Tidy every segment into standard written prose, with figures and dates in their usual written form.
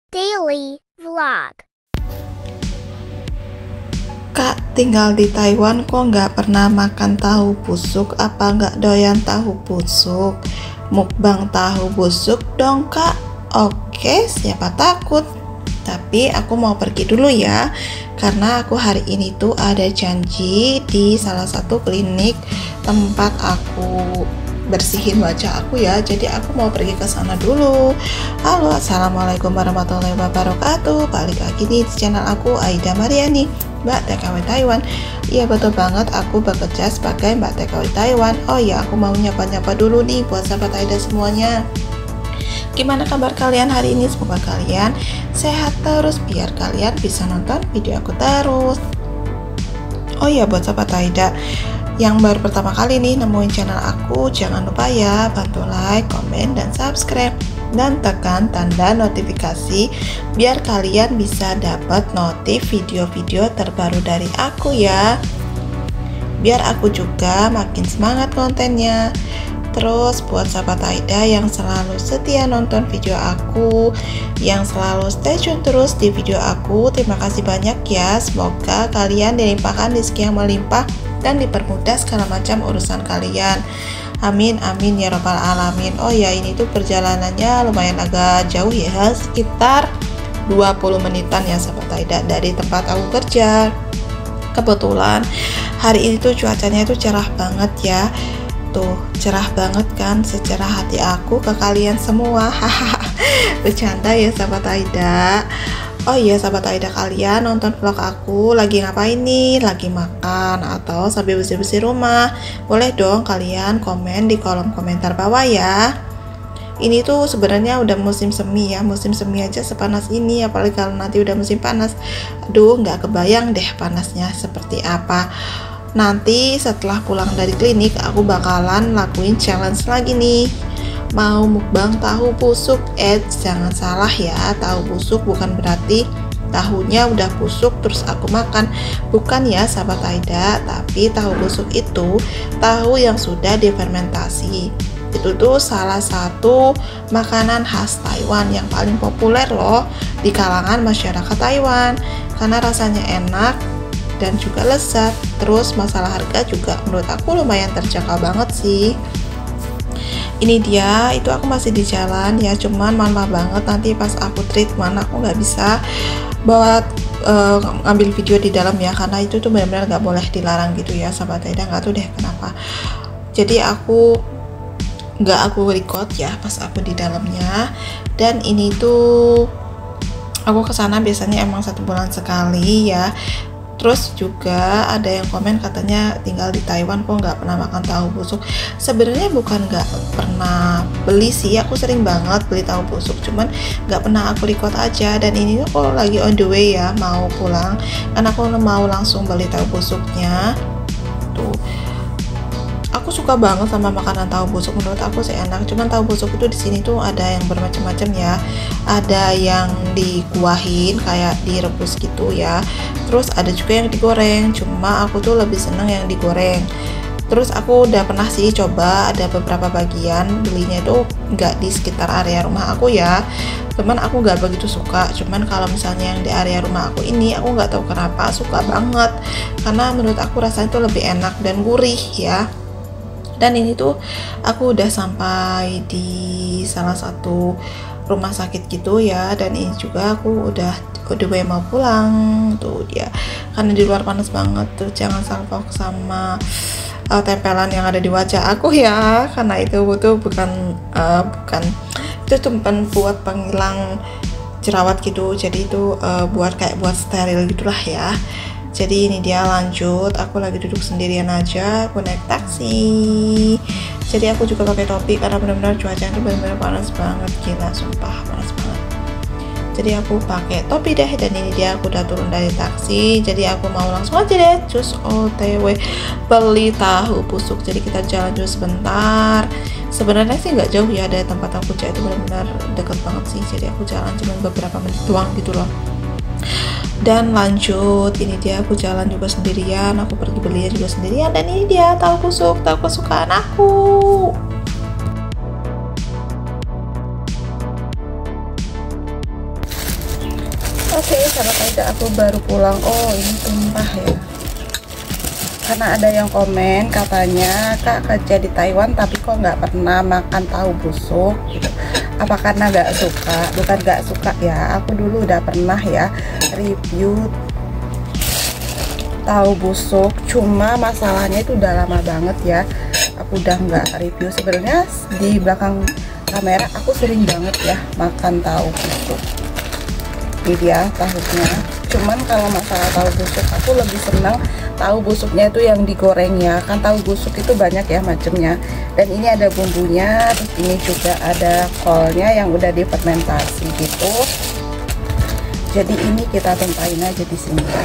Daily Vlog. Kak, tinggal di Taiwan kok nggak pernah makan tahu busuk? Apa nggak doyan tahu busuk? Mukbang tahu busuk dong kak. Oke, siapa takut. Tapi aku mau pergi dulu ya, karena aku hari ini tuh ada janji di salah satu klinik tempat aku bersihin wajah aku ya. Jadi aku mau pergi ke sana dulu. Halo, assalamualaikum warahmatullahi wabarakatuh. Balik lagi nih di channel aku, Aida Mariani, Mbak TKW Taiwan. Iya betul banget, aku bekerja sebagai Mbak TKW Taiwan. Oh ya, aku mau nyapa-nyapa dulu nih buat sahabat Aida semuanya. Gimana kabar kalian hari ini? Semoga kalian sehat terus biar kalian bisa nonton video aku terus. Oh ya, buat sahabat Aida yang baru pertama kali nih nemuin channel aku, jangan lupa ya bantu like, komen, dan subscribe, dan tekan tanda notifikasi biar kalian bisa dapat notif video-video terbaru dari aku ya, biar aku juga makin semangat kontennya. Terus buat sahabat Aida yang selalu setia nonton video aku, yang selalu stay tune terus di video aku, terima kasih banyak ya. Semoga kalian dilimpahkan rezeki yang melimpah dan dipermudah segala macam urusan kalian. Amin amin ya robbal alamin. Oh ya, ini tuh perjalanannya lumayan agak jauh ya, sekitar 20 menitan ya sahabat Aida dari tempat aku kerja. Kebetulan hari ini tuh cuacanya itu cerah banget ya. Tuh, cerah banget kan, secerah hati aku ke kalian semua. Hahaha, bercanda ya sahabat Aida. Oh iya sahabat Aida, kalian nonton vlog aku lagi ngapain nih? Lagi makan atau sambil bersih-bersih rumah? Boleh dong kalian komen di kolom komentar bawah ya. Ini tuh sebenarnya udah musim semi ya, musim semi aja sepanas ini, apalagi kalau nanti udah musim panas. Aduh, nggak kebayang deh panasnya seperti apa. Nanti setelah pulang dari klinik aku bakalan lakuin challenge lagi nih, mau mukbang tahu busuk. Jangan salah ya, tahu busuk bukan berarti tahunya udah busuk terus aku makan, bukan ya sahabat Aida. Tapi tahu busuk itu tahu yang sudah difermentasi. Itu tuh salah satu makanan khas Taiwan yang paling populer loh di kalangan masyarakat Taiwan, karena rasanya enak dan juga lezat. Terus masalah harga juga menurut aku lumayan terjangkau banget sih. Ini dia, itu aku masih di jalan ya, cuman mohon maaf banget nanti pas aku treatment aku nggak bisa bawa ngambil video di dalam ya, karena itu tuh benar-benar nggak boleh, dilarang gitu ya sahabat Aida. Nggak tahu deh kenapa, jadi aku record ya pas aku di dalamnya. Dan ini tuh aku kesana biasanya emang 1 bulan sekali ya. Terus juga ada yang komen katanya tinggal di Taiwan kok nggak pernah makan tahu busuk. Sebenarnya bukan nggak pernah beli sih, aku sering banget beli tahu busuk, cuman nggak pernah aku record aja. Dan ini tuh kalau lagi on the way ya, mau pulang, kan aku mau langsung beli tahu busuknya. Tuh, aku suka banget sama makanan tahu busuk, menurut aku sih enak. Cuman tahu busuk itu di sini tuh ada yang bermacam-macam ya. Ada yang dikuahin kayak direbus gitu ya. Terus ada juga yang digoreng. Cuma aku tuh lebih seneng yang digoreng. Terus aku udah pernah sih coba, ada beberapa bagian belinya itu nggak di sekitar area rumah aku ya. Cuman aku nggak begitu suka. Cuman kalau misalnya yang di area rumah aku ini, aku nggak tahu kenapa suka banget. Karena menurut aku rasanya tuh lebih enak dan gurih ya. Dan ini tuh aku udah sampai di salah satu rumah sakit gitu ya. Dan ini juga aku udah mau pulang. Tuh dia, karena di luar panas banget tuh, jangan salfok sama tempelan yang ada di wajah aku ya, karena itu tuh bukan itu cuma buat penghilang jerawat gitu. Jadi itu buat steril gitulah ya. Jadi ini dia, lanjut, aku lagi duduk sendirian aja, aku naik taksi. Jadi aku juga pakai topi karena benar-benar cuacanya itu benar-benar panas banget, gila sumpah panas banget. Jadi aku pakai topi deh. Dan ini dia, aku udah turun dari taksi. Jadi aku mau langsung aja deh cus OTW beli tahu busuk. Jadi kita jalan dulu sebentar. Sebenarnya sih nggak jauh ya dari tempat aku kerja, itu benar-benar deket banget sih. Jadi aku jalan cuma beberapa menit doang gitu loh. Dan lanjut, ini dia, aku jalan juga sendirian, aku pergi belinya juga sendirian. Dan ini dia tahu busuk, tahu kesukaan aku. Oke, sahabat Aida, aku baru pulang. Oh, ini tumpah ya. Karena ada yang komen katanya, Kak kerja di Taiwan tapi kok nggak pernah makan tahu busuk gitu. Apa karena nggak suka? Bukan nggak suka ya, aku dulu udah pernah ya review tahu busuk, cuma masalahnya itu udah lama banget ya. Aku udah nggak review. Sebenarnya di belakang kamera aku sering banget ya makan tahu busuk. Ini dia tahunya. Cuman kalau masalah tahu busuk, aku lebih senang tahu busuknya itu yang digoreng ya. Kan tahu busuk itu banyak ya macamnya. Dan ini ada bumbunya, terus ini juga ada kolnya yang udah difermentasi gitu. Jadi ini kita tumpahin aja di sini ya.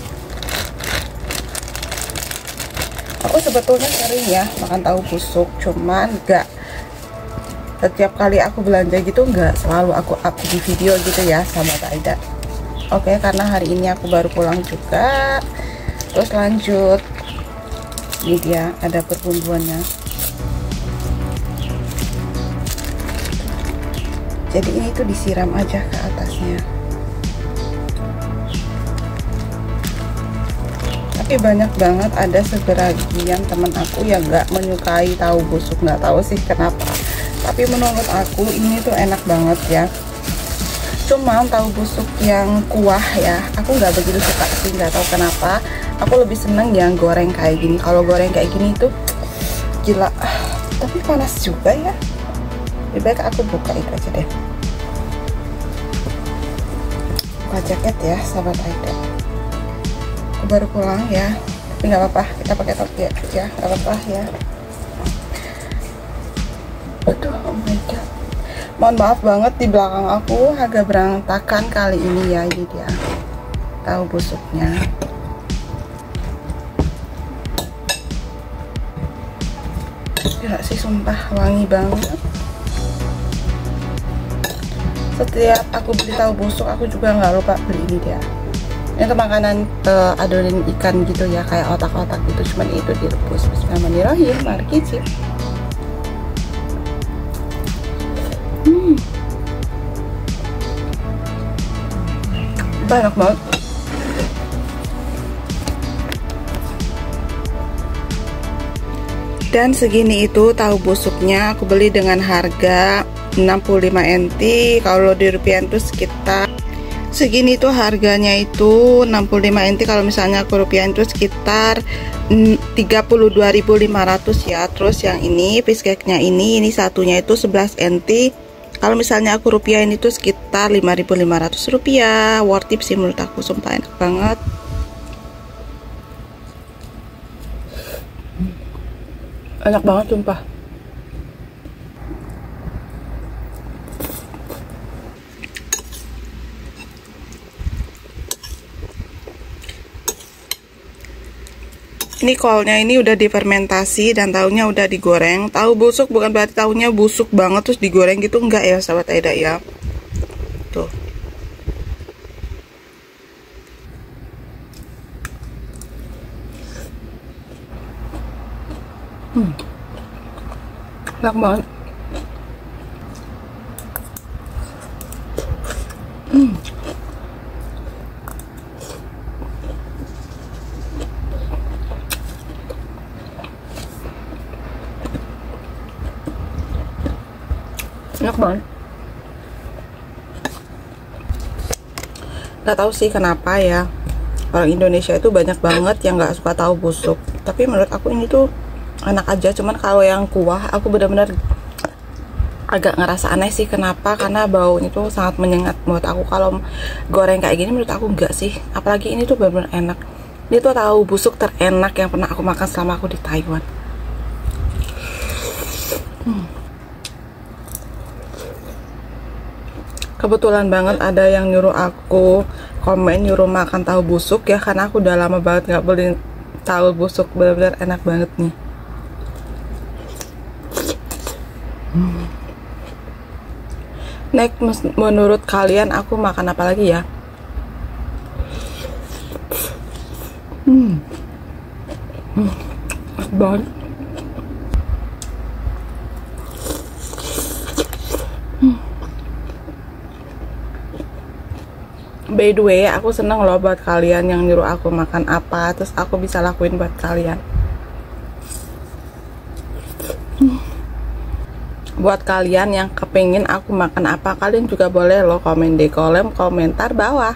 Aku sebetulnya sering ya makan tahu busuk, cuman nggak setiap kali aku belanja gitu, nggak selalu aku up di video gitu ya sahabat Aida. Oke, karena hari ini aku baru pulang juga. Terus lanjut, ini dia ada perbumbuannya. Jadi ini tuh disiram aja ke atasnya. Tapi banyak banget ada sebagian teman aku yang nggak menyukai tahu busuk, nggak tahu sih kenapa. Tapi menurut aku ini tuh enak banget ya. Cuma tahu busuk yang kuah ya, aku nggak begitu suka sih, nggak tahu kenapa. Aku lebih seneng yang goreng kayak gini. Kalau goreng kayak gini tuh gila, tapi panas juga ya. Lebih baik aku buka itu aja deh. Buka jaket ya sahabat Aida. Aku baru pulang ya, tapi nggak apa-apa, kita pakai topi ya, nggak apa-apa ya. Aduh, oh my god, mohon maaf banget di belakang aku agak berantakan kali ini ya. Ini dia tahu busuknya. Gila sih, sumpah wangi banget. Setiap aku beli tahu busuk, aku juga nggak lupa beli ini dia. Itu makanan adonan ikan gitu ya, kayak otak-otak gitu, cuman itu direbus. Bismillahirrahmanirrahim, mari cicip. Banyak banget. Dan segini itu tahu busuknya aku beli dengan harga 65 NT. Kalau di rupiah itu sekitar segini tuh harganya itu 65 NT. Kalau misalnya aku rupiah itu sekitar 32.500 ya. Terus yang ini fish cake-nya ini satunya itu 11 NT. Kalau misalnya aku rupiahin itu sekitar 5.500 rupiah. Worth it sih menurut aku, sumpah enak banget. Enak banget sumpah. Ini kolnya ini udah difermentasi dan tahunya udah digoreng. Tahu busuk bukan berarti tahunya busuk banget terus digoreng gitu, enggak ya sahabat Aida ya. Tuh. Enak banget. Enak banget. Gak tahu sih kenapa ya orang Indonesia itu banyak banget yang nggak suka tahu busuk. Tapi menurut aku ini tuh enak aja. Cuman kalau yang kuah aku benar-benar agak ngerasa aneh sih. Kenapa? Karena baunya tuh sangat menyengat menurut aku. Kalau goreng kayak gini menurut aku enggak sih. Apalagi ini tuh benar-benar enak. Ini tuh tahu busuk terenak yang pernah aku makan selama aku di Taiwan. Kebetulan banget ada yang nyuruh aku komen nyuruh makan tahu busuk ya, karena aku udah lama banget nggak beli tahu busuk. Benar-benar enak banget nih. Next, menurut kalian aku makan apa lagi ya? Enak banget. By the way, aku seneng loh buat kalian yang nyuruh aku makan apa, terus aku bisa lakuin buat kalian. Buat kalian yang kepengen aku makan apa, kalian juga boleh loh komen di kolom komentar bawah.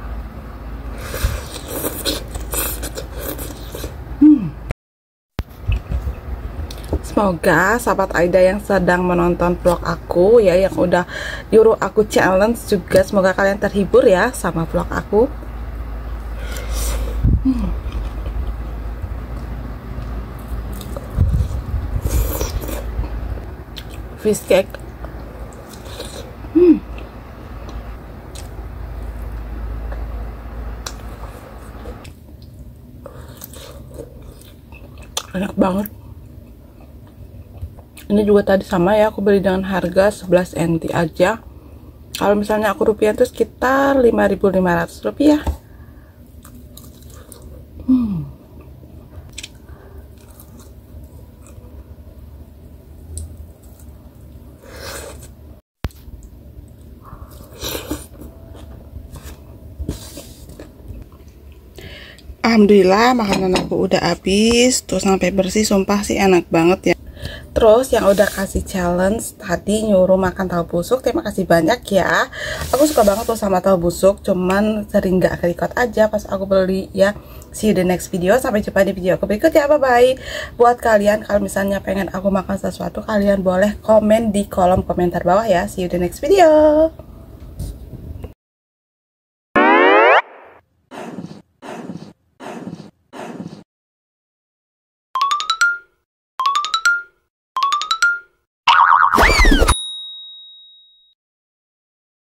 Semoga sahabat Aida yang sedang menonton vlog aku ya, yang udah nyuruh aku challenge juga, semoga kalian terhibur ya sama vlog aku. Fish cake. Enak banget. Ini juga tadi sama ya, aku beli dengan harga 11 NT aja. Kalau misalnya aku rupiah itu sekitar 5.500 rupiah. Alhamdulillah makanan aku udah habis tuh sampai bersih, sumpah sih enak banget ya. Terus yang udah kasih challenge tadi nyuruh makan tahu busuk, terima kasih banyak ya. Aku suka banget tuh sama tahu busuk, cuman sering gak record aja pas aku beli ya. See you the next video, sampai jumpa di video aku berikutnya, bye bye. Buat kalian kalau misalnya pengen aku makan sesuatu, kalian boleh komen di kolom komentar bawah ya. See you the next video.